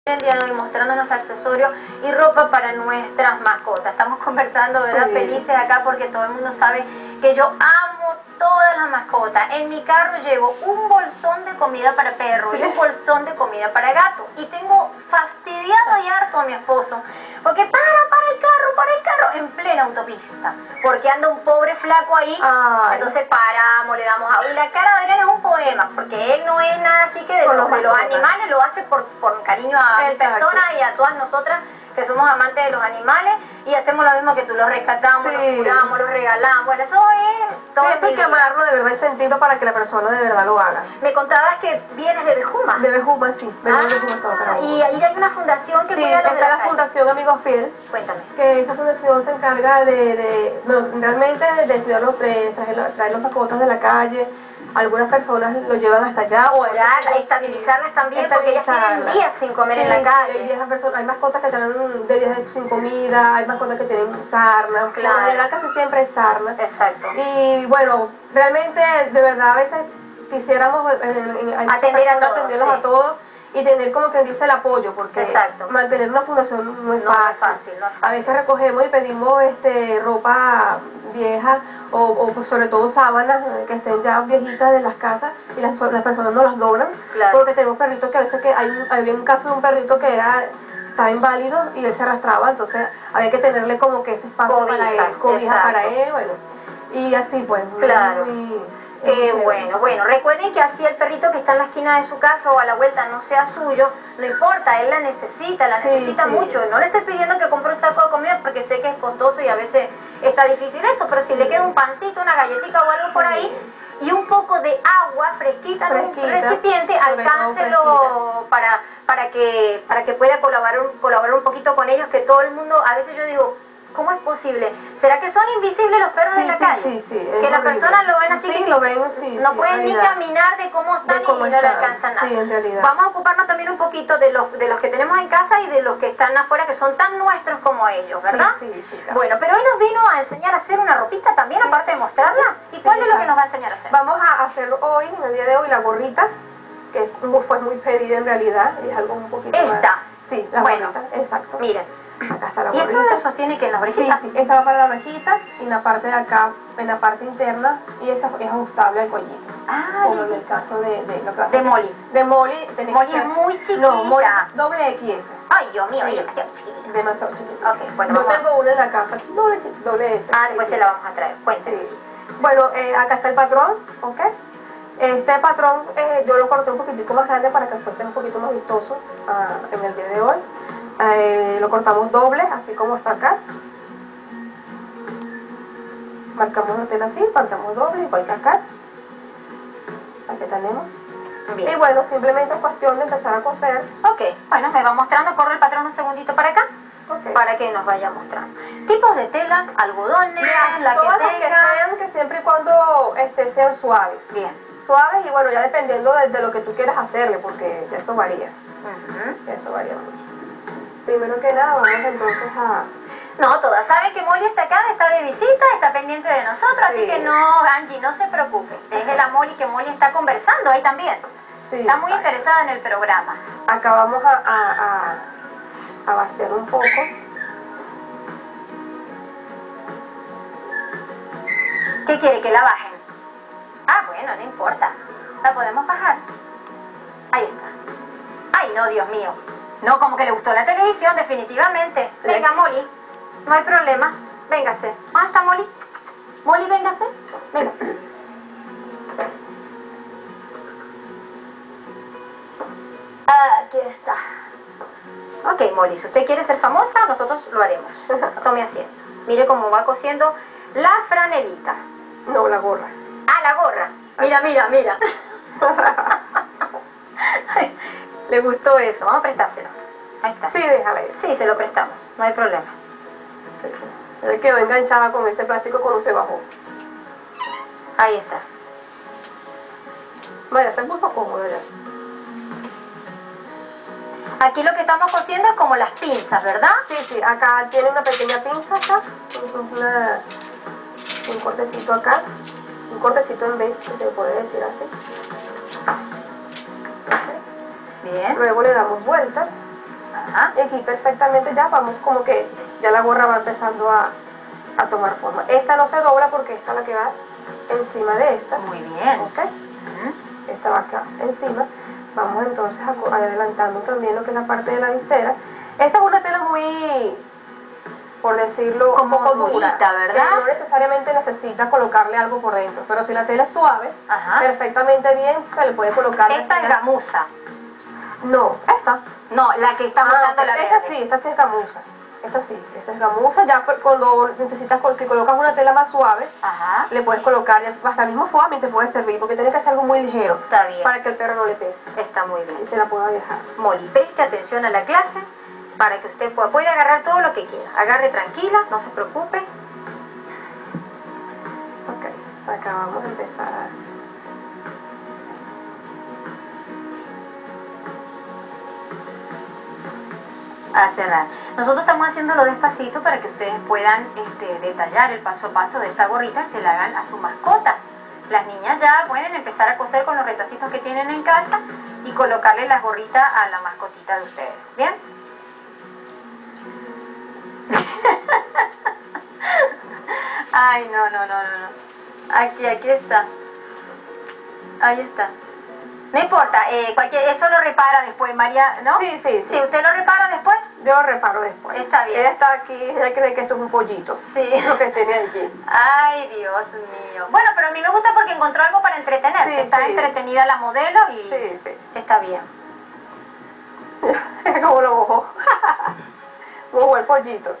El día de hoy mostrándonos accesorios y ropa para nuestras mascotas. Estamos conversando, ¿verdad? Sí. Felices acá porque todo el mundo sabe que yo amo todas las mascotas. En mi carro llevo un bolsón de comida para perro Sí. y un bolsón de comida para gato. Y tengo fastidiado y harto a mi esposo porque para el carro en plena autopista. Porque anda un pobre flaco ahí. Ay. Entonces paramos, le damos agua. Y la cara de Adrián es un poema, porque él no es nada así que de Con los los mascotas. animales, lo hace por cariño a mi Exacto. persona y a todas nosotras que somos amantes de los animales y hacemos lo mismo que tú, los rescatamos, Sí. los curamos, los regalamos. Bueno, eso es todo. Sí, eso hay que amarlo de verdad y sentirlo para que la persona de verdad lo haga. Me contabas que vienes de Bejuma. De Bejuma, sí. Vengo de Bejuma todo para Y ahí hay una fundación que sí, cuida a los de está la calle. Fundación Amigos Fiel, Cuéntame. que esa fundación se encarga bueno, realmente de cuidar traer los mascotas de la calle. Algunas personas lo llevan hasta allá o Estabilizarlas también, porque ellas tienen días sin comer en la Sí, calle. hay mascotas que tienen de días sin comida, hay mascotas que tienen sarna, por Claro. lo general casi siempre es sarna. Exacto. Y bueno, realmente de verdad a veces quisiéramos Atender a todos, atenderlos sí. a todos y tener como quien dice el apoyo, porque Exacto. mantener una fundación no es No fácil. es fácil, no es fácil. A veces recogemos y pedimos ropa vieja o pues, sobre todo sábanas que estén ya viejitas de las casas y las personas no las donan. Claro. Porque tenemos perritos que a veces había un caso de un perrito que estaba inválido y él se arrastraba, entonces había que tenerle como que ese espacio para él, cobija exacto. para él, bueno, y así pues. Claro. Qué chévere. bueno. Bueno, recuerden que así el perrito que está en la esquina de su casa o a la vuelta no sea suyo, no importa, él la necesita Sí. mucho. No le estoy pidiendo que compre un saco de comida porque sé que es costoso y a veces está difícil eso, pero si le queda un pancito, una galletita o algo por ahí y un poco de agua fresquita en un recipiente, alcáncelo para que pueda colaborar un poquito con ellos, que todo el mundo, a veces yo digo, ¿cómo es posible? ¿Será que son invisibles los perros de la calle? Sí, Que las personas lo ven así, sí, que lo ven, no pueden ni caminar de cómo están y no le alcanzan nada. Sí, en realidad. Vamos a ocuparnos también un poquito de los que tenemos en casa y de los que están afuera, que son tan nuestros como ellos, ¿verdad? Sí, claro. Bueno, pero hoy nos vino a enseñar a hacer una ropita también, Sí, aparte de mostrarla. ¿Y cuál es lo que nos va a enseñar a hacer? Vamos a hacer hoy, en el día de hoy, la gorrita, que fue muy pedida en realidad, y es algo un poquito Esta. más. Sí, la gorrita, exacto. Miren. Acá está la ¿Y gorrita. esto sostiene que en las orejitas? Sí, esta va para la orejita y en la parte de acá, en la parte interna, y esa es ajustable al cuellito. Como en el caso de lo que va a de Molly. De Molly. Molly es muy chiquita. No, Molly doble XS. Ay, Dios mío, Sí. ella es demasiado chiquita. Demasiado chiquita. Ok, bueno, Yo vamos tengo una en la casa, doble S. después se la vamos a traer. Cuéntame. Sí. Bueno, acá está el patrón, ¿ok? Este patrón yo lo corté un poquitico más grande para que fuese un poquito más vistoso en el día de hoy. Lo cortamos doble, así como está acá. Marcamos la tela así, marcamos doble, igual que acá. Aquí tenemos. Bien. Y bueno, simplemente es cuestión de empezar a coser. Ok, bueno, me va mostrando, corre el patrón un segundito para acá, Okay. para que nos vaya mostrando. Tipos de tela, algodones, la Todas que las que tenga. sean, que siempre y cuando sean suaves. Bien. Suaves y bueno, ya dependiendo de lo que tú quieras hacerle, porque eso varía. Ujú. Eso varía mucho. Primero que nada, vamos entonces a... No, todas saben que Molly está acá, está de visita, está pendiente de nosotros, Sí. así que no, Angie, no se preocupe. Déjela a Molly, que Molly está conversando ahí también. Sí, Está muy exacto. interesada en el programa. Acá vamos a bastear un poco. ¿Qué quiere? ¿Que la bajen? Ah, bueno, no importa. ¿La podemos bajar? Ahí está. Ay, no, Dios mío. No, como que le gustó la televisión, definitivamente. Venga, Molly. No hay problema. Véngase. ¿Dónde está Molly? Molly, véngase. Venga. Aquí está. Ok, Molly, si usted quiere ser famosa, nosotros lo haremos. Tome asiento. Mire cómo va cosiendo la franelita. No, la gorra. Ah, la gorra. Mira, mira, mira. Le gustó eso. Vamos a prestárselo. Ahí está. Sí, déjala ahí. Sí, se lo prestamos. No hay problema. Ella quedó enganchada con este plástico cuando se bajó. Ahí está. Vaya, se puso cómoda ya. Aquí lo que estamos cosiendo es como las pinzas, ¿verdad? Sí, acá tiene una pequeña pinza acá. Un cortecito acá. Un cortecito en B, que se puede decir así. Bien. Luego le damos vuelta. aquí perfectamente ya vamos como que ya la gorra va empezando a tomar forma. Esta no se dobla porque esta es la que va encima de esta. Muy bien. ¿Ok? Esta va acá encima. Vamos entonces adelantando también lo que es la parte de la visera. Esta es una tela muy, por decirlo, como un poco durita, dura, ¿verdad? que no necesariamente necesita colocarle algo por dentro, pero si la tela es suave, perfectamente bien se le puede colocar. Esta es gamuza. No, esta. No, la que estamos usando, la verde. Esta sí es gamuza. Esta es gamuza. Ya cuando necesitas, si colocas una tela más suave, le puedes colocar, hasta el mismo foamy te puede servir, porque tiene que ser algo muy ligero. Está bien. Para que el perro no le pese. Está muy bien. Y se la pueda dejar. Molly, preste atención a la clase para que usted pueda agarrar todo lo que quiera. Agarre tranquila, no se preocupe. Ok, acá vamos a empezar a cerrar. Nosotros estamos haciéndolo despacito para que ustedes puedan detallar el paso a paso de esta gorrita y se la hagan a su mascota. Las niñas ya pueden empezar a coser con los retacitos que tienen en casa y colocarle la gorrita a la mascotita de ustedes. ¿Bien? Ay, no. Aquí está. Ahí está. No importa, eso lo repara después, María, ¿no? Sí. Sí, ¿usted lo repara después? Yo lo reparo después. Está bien. Ella está aquí, ella cree que eso es un pollito. Sí. Lo que tiene allí. Ay, Dios mío. Bueno, pero a mí me gusta porque encontró algo para entretenerse. Sí, está entretenida la modelo y sí. Está bien. Como lo mojó. Mojó el pollito.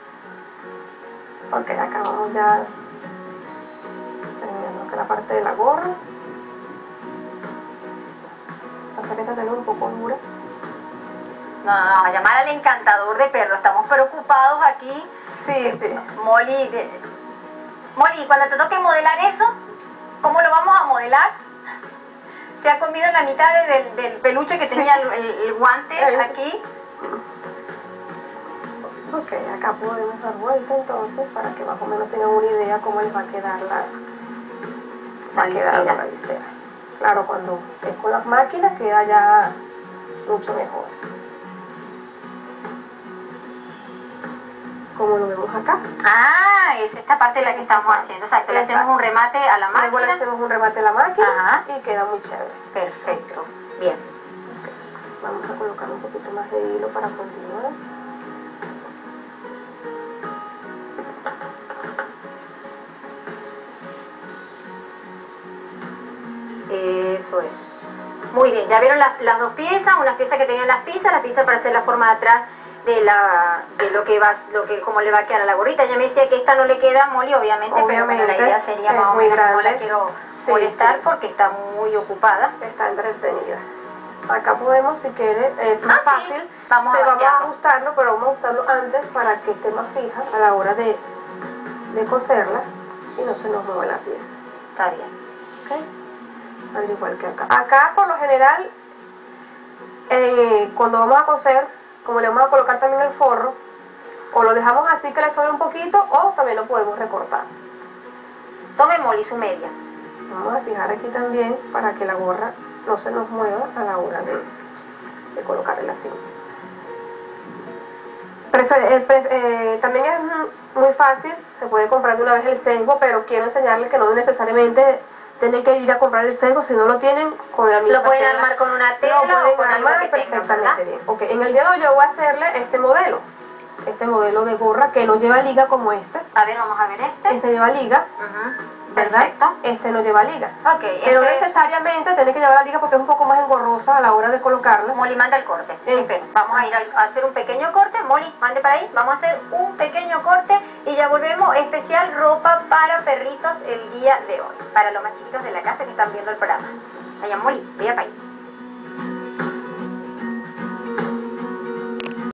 Ok, acá vamos ya terminando que la parte de la gorra. Pasa que esta tela es un poco dura. No, llamar al encantador de perros. Estamos preocupados aquí. Sí. Molly, cuando te toque modelar eso, ¿cómo lo vamos a modelar? Se ha comido la mitad del peluche que tenía el guante aquí. Ok, acá podemos dar vuelta entonces para que más o menos tengan una idea cómo les va a quedar la visera. Claro, cuando es con las máquinas queda ya mucho mejor. Como lo vemos acá. Ah, es esta parte la que estamos haciendo. Exacto, le hacemos un remate a la máquina. Luego le hacemos un remate a la máquina y queda muy chévere. Perfecto, bien. Okay. Vamos a colocar un poquito más de hilo para continuar. Eso es. Muy bien, ya vieron las dos piezas, unas piezas que tenían las piezas para hacer la forma de atrás de cómo le va a quedar a la gorrita. Ella me decía que esta no le queda, Molly, obviamente, pero bueno, la idea sería más o menos, no la quiero molestar porque está muy ocupada. Está entretenida. Acá podemos, si quiere, es más fácil, vamos a ajustarlo, pero vamos a ajustarlo antes para que esté más fija a la hora de coserla y no se nos mueva la pieza. Está bien. ¿Okay? Al igual que acá. Acá, por lo general, cuando vamos a coser, como le vamos a colocar también el forro, o lo dejamos así que le sobre un poquito, o también lo podemos recortar. Tome, Molly, su media. Vamos a fijar aquí también para que la gorra no se nos mueva a la hora de colocarle la cinta. También es muy fácil, se puede comprar de una vez el sesgo, pero quiero enseñarles que no necesariamente tienen que ir a comprar el sesgo. Si no lo tienen, con la misma lo pueden tela, armar con una tela o con algo que perfectamente bien. Ok, en el día de hoy yo voy a hacerle este modelo de gorra que no lleva liga como este. A ver, vamos a ver este. Este lleva liga, ¿verdad? Perfecto. Este no lleva liga. Ok, pero necesariamente tiene que llevar la liga porque es un poco más engorrosa a la hora de colocarla. Molly, manda el corte. Espera, vamos a ir a hacer un pequeño corte. Molly, mande para ahí. Vamos a hacer un pequeño corte y ya volvemos. Especial ropa para perritos el día de hoy. Para los más chiquitos de la casa que están viendo el programa. Vaya, Molly, vaya para ahí.